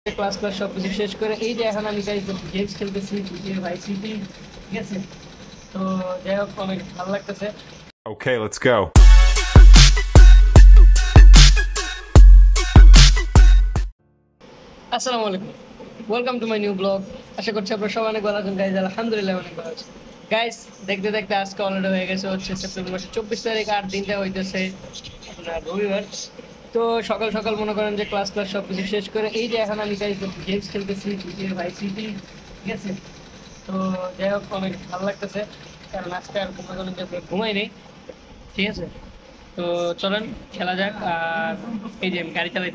Class class সবকিছু শেষ করে এই যে এখন আমি গাইজ গেমস খেলতেছি ভাই সিটি, ঠিক আছে। তো যাই হোক অনেক ভালো লাগতেছে। Okay, let's go. আসসালামু আলাইকুম, welcome to my new blog. আশা করছি আপনারা সবাই অনেক ভালো আছেন গাইজ। আলহামদুলিল্লাহ অনেক ভালো আছি গাইজ। দেখতে দেখতে আজকে অলরেডি হয়ে গেছে হচ্ছে সেপ্টেম্বর মাসের 24 তারিখ, আর দিনটা হইতেছে আপনার রবিবার। তো সকাল সকাল মনে করেন যে ক্লাস ক্লাস সব কিছু শেষ করে এই যে এখন আমি গাইজ গেমস খেলতেছি ভাই সিটি, ঠিক আছে। তো যাই হোক অনেক ভালো লাগতেছে, কারণ আজকে আর মনে করেন যে ঘুমাই নেই, ঠিক আছে। তো চলেন খেলা যাক। আর এই যে আমি গাড়ি চালাই,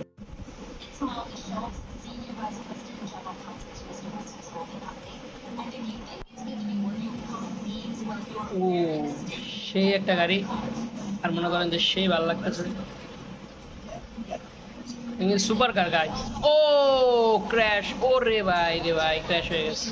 ও সেই একটা গাড়ি, আর মনে করেন যে সেই ভালো লাগতেছে। Super car guys. ও ক্র্যাশ, ও রে ভাই রে ভাই, ক্র্যাশ হয়ে গেছে।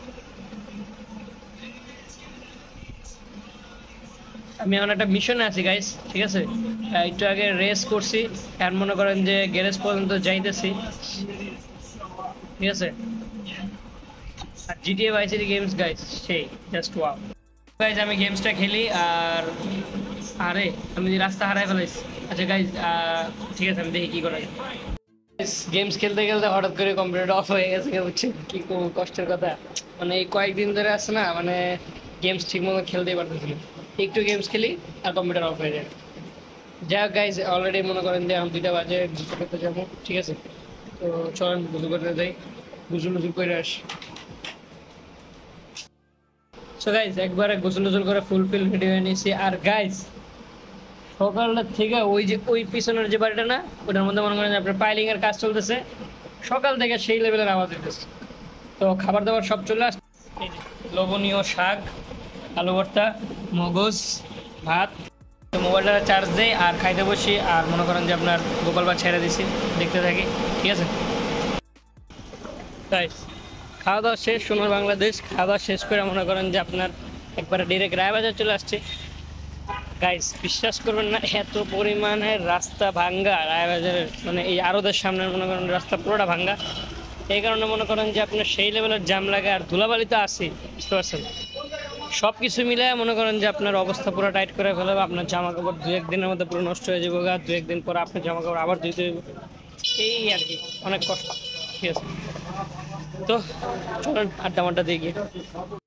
আমি এখন একটা মিশনে আছি গাইস, ঠিক আছে। একটু আগে রেস করছি, এখন মনে করেন যে গ্যারেজ পর্যন্ত যাইতেছি, ঠিক আছে। আর GTA vice city games guys সেই জাস্ট ওয়াও গাইজ। আমি গেমসটা খেলি আর আরে আমি রাস্তা হারাই ফেলাইছি। আচ্ছা গাইজ, ঠিক আছে আমি দেখি কি করা যায়। গেমস খেলতে খেলতে হঠাৎ করে কম্পিউটার অফ হয়ে গেছে, বুঝছেন কি কষ্টের কথা। মানে এই কয়েকদিন ধরে আসছে না, মানে গেমস ঠিক মতো খেলতেই পারতেছি না। একটু গেমস খেলি আর কম্পিউটার অফ হয়ে যায়। যাই হোক গাইজ, অলরেডি মনে করেন যে এখন 2টা বাজে, গুজু করতে যাবো, ঠিক আছে। তো চলেন গুজু করতে যাই, গুজু লুজু করে আসি। সো গাইজ একবারে গোসল টোসল করে ফুলফিল রেডি হয়ে নিয়েছি। আর গাইজ সকালটা থেকে ওই যে ওই পিছনের যে বাড়িটা না, ওটার মধ্যে মনে করেন যে আপনার পাইলিং এর কাজ চলতেছে, সকাল থেকে সেই লেভেলের আওয়াজ দিতেছে। তো খাবার দাবার সব চলে আসছে, এই যে লবণীয় শাক, আলু ভর্তা, মগজ, ভাত। তো মোবাইলটা চার্জ দেই আর খাইতে বসি, আর মনে করেন যে আপনার গোপাল ভাত ছেড়ে দিছি, দেখতে থাকি, ঠিক আছে। তাই খাওয়া দাওয়া শেষ, সোনার বাংলাদেশ খাওয়া দাওয়া শেষ করে মনে করেন যে আপনার একবারে ডিরেক্ট রায়বাজার চলে আসছে। গাইস বিশ্বাস করবেন না, এত পরিমাণে রাস্তা ভাঙ্গা রায়বাজারের, মানে এই আরদের সামনে মনে করেন রাস্তা পুরোটা ভাঙ্গা। এই কারণে মনে করেন যে আপনার সেই লেভেলের জাম লাগে, আর ধুলাবালি তো আসি, বুঝতে পারছেন। সব কিছু মিলে মনে করেন যে আপনার অবস্থা পুরো টাইট করে ফেলবে। আপনার জামা কাপড় 2-1 দিনের মধ্যে পুরো নষ্ট হয়ে যাবে, আর 2-1 দিন পর আপনার জামা কাপড় আবার ধুইতে হবে, এই আর কি অনেক কষ্ট, ঠিক আছে। তো চলেন আড্ডা মাড্ডা দিয়ে গিয়ে